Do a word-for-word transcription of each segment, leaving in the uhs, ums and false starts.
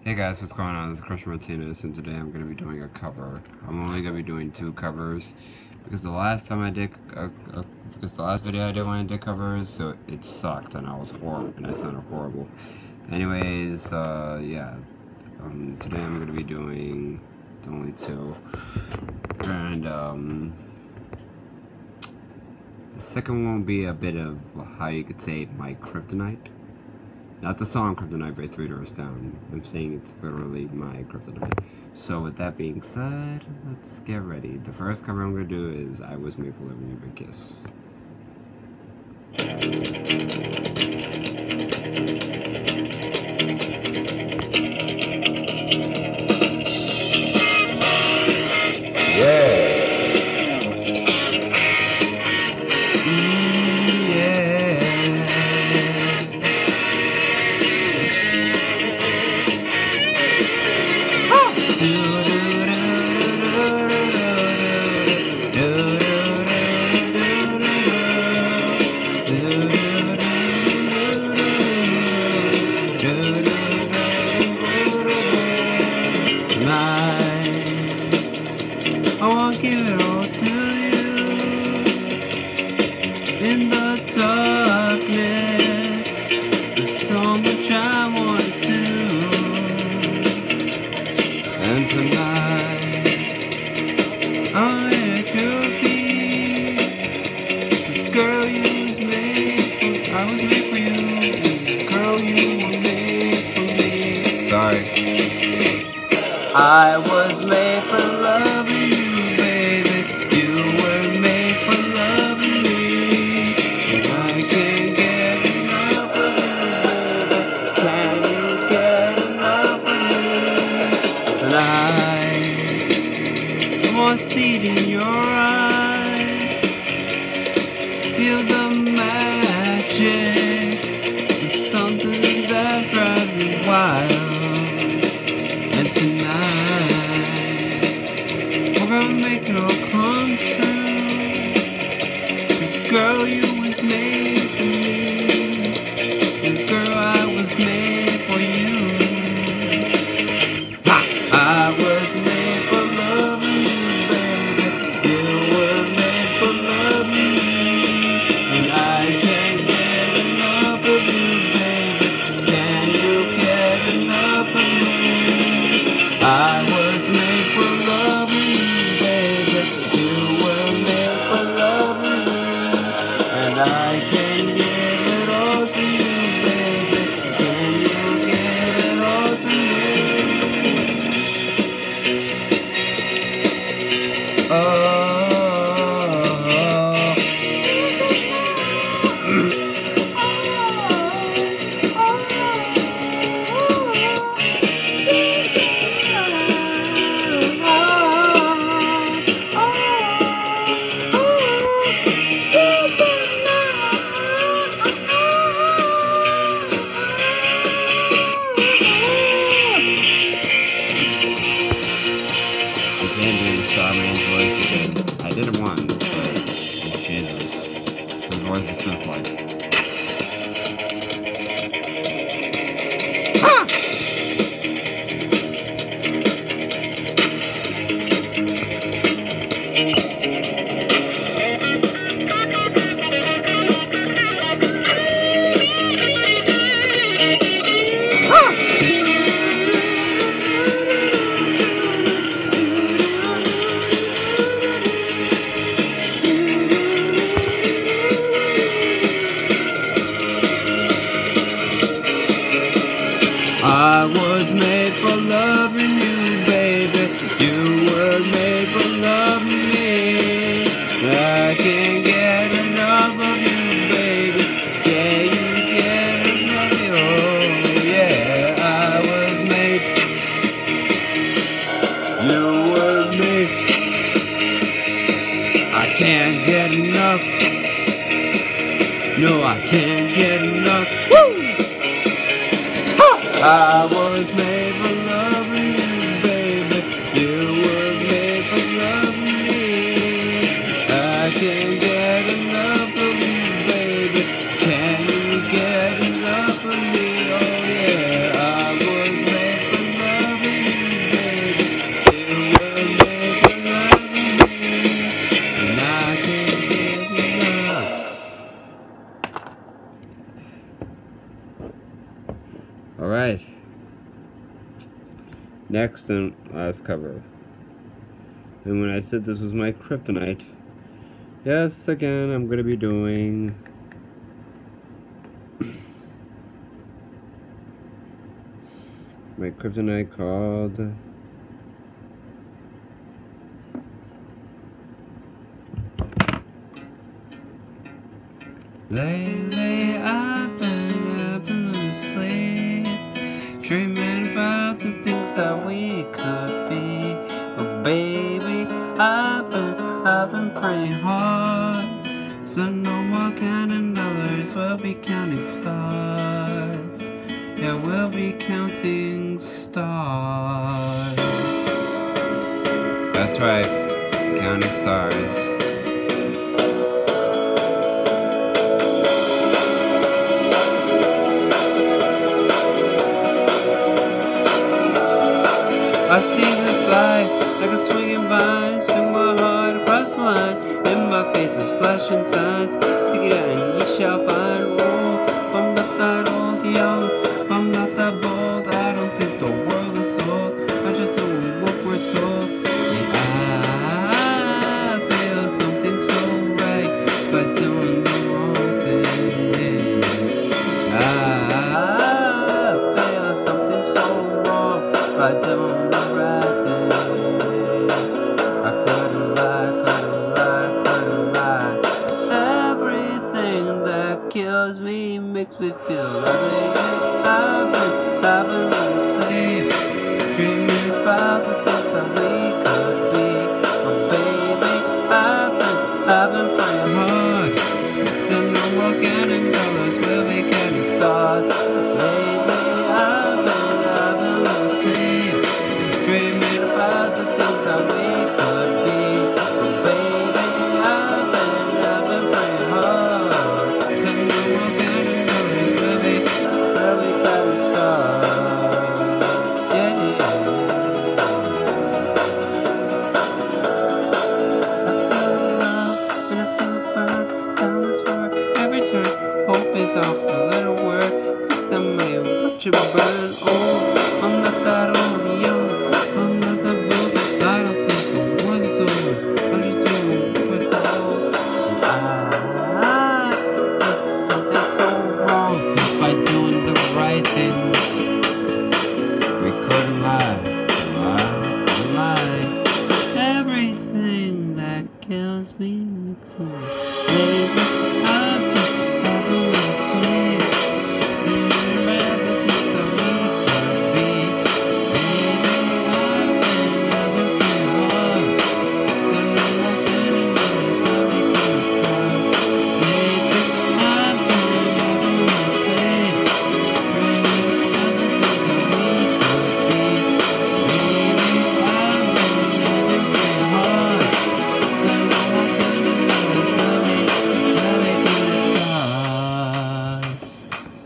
Hey guys, what's going on? This is Crush Martinez, and today I'm going to be doing a cover. I'm only going to be doing two covers because the last time I did, uh, uh, because the last video I did when I did covers, so it sucked and I was horrible and I sounded horrible. Anyways, uh, yeah, um, today I'm going to be doing only two, and um, the second one will be a bit of how you could say my kryptonite. Not the song Kryptonite by Three Doors Down. I'm saying it's literally my kryptonite. So with that being said, let's get ready. The first cover I'm going to do is I Was Made for Loving You by Kiss. Yeah. I won't give it all to you. In the darkness, there's so much I want to do. And tonight, I'm at your feet. This girl you was made for, I was made for you. And girl you were made for me. Sorry. I was made for loving you. See it in your eyes, feel the magic. There's something that drives you wild. And tonight, we're gonna make it all come true. This girl, you was made for me. And girl, I was made for you. Ha! I was made for loving you. I was made for loving you, baby. You were made for loving me. And I can give it all to you, baby. Can you give it all to me? Oh. Starman's voice because I did it once, but Jesus, his voice is just like. Ah! I was made for loving you, baby. You were made for loving me. I can't get enough of you, baby. Can you get enough of you? Oh, yeah, I was made. You were made. I can't get enough. No, I can't get enough. Woo! I was made for loving you, baby. You were made for loving me. I can't get enough of you, baby. Can you get enough of me? Oh yeah, I was made for loving you. Alright. Next and last cover. And when I said this was my kryptonite, yes, again, I'm going to be doing my kryptonite called Lately I've been up and asleep, dreaming about the things that we could be. But baby, I've been, I've been praying hard, so no more counting dollars, we'll be counting stars. Yeah, we'll be counting stars. That's right, counting stars. I see this light like a swinging vine, swing my heart across the line, and my face is flashing signs. Stick it out and you shall find. Oh, I'm not that old, young, I'm not that bold. I don't think the world is sold, I just do what we're told. And I feel something so right by doing the wrong things. I feel something so wrong by doing kills me, makes me feel like I've been, I've been insane, dreaming about the things that we could be. But baby, I've been, I've been praying hard, so no more counting dollars, we'll be counting stars. Lately, I've been, I've been insane, dreaming about the things that we could be. But baby, I've been, I've been praying hard, so no more counting dollars, we'll be, we'll be counting stars. Yeah, yeah. I feel love and I feel it burn down this road. Every turn, hope is off a little word. Put the money, watch it burn. Oh, I'm not that old, young, I'm not that bold. I don't think the world is over, I'm just doing what's old. I did something so wrong by doing the right things. We couldn't lie, lie, lie. Everything that kills me makes me baby. I've been, I've been insane, dreaming about the things that we could be. Baby, I've been, I've been praying hard, so no more counting dollars, we'll be counting stars. Baby, I've been, I've been insane, dreaming about the things that we could be. Baby, I've been, I've been praying hard, so no more counting dollars, we'll be, we'll be counting stars.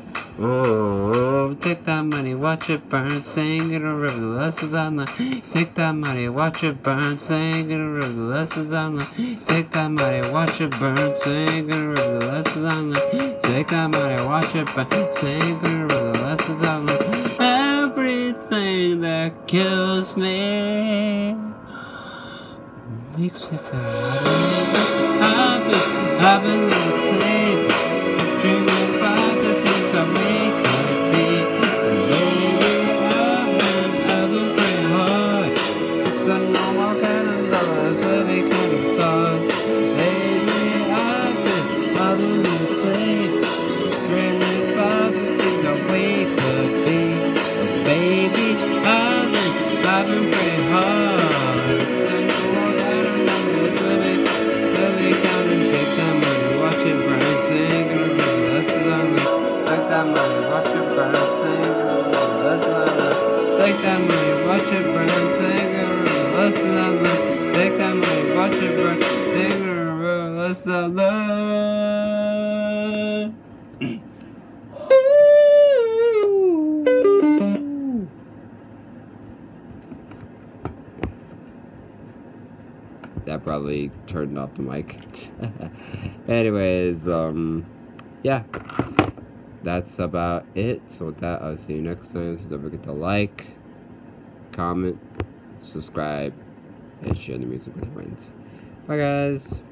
Oh, take that money, watch it burn, sing it a river, the lessons I learned. Take that money, watch it burn, sing it a river, the lessons I learned. Take that money, watch it burn, sing it a river, the lessons I learned. Take that money, watch it burn, sing it a river, the lessons I learned. Everything that kills me makes me feel like I've been, I've been insane, dreaming about the things that we could be. Baby, I've been, I've been praying hard, so no more counting dollars, we'll be counting stars. Baby, I've been, I've been insane, dreaming about the things that we could be. But baby, I've been, I've been praying hard, so no more counting dollars, we'll be, we'll be counting. Take that money, watch it burn, sing it a river, lessons I learned. Take that money, watch it burn, sing it a river, lessons I learned. Take that money, watch it burn, sing it a river, lessons I learned. Take that money, watch it burn, sing it a river, lessons I learned. That probably turned off the mic. Anyways, um, yeah. that's about it. So with that, I'll see you next time. So don't forget to like, comment, subscribe, and share the music with your friends. Bye guys.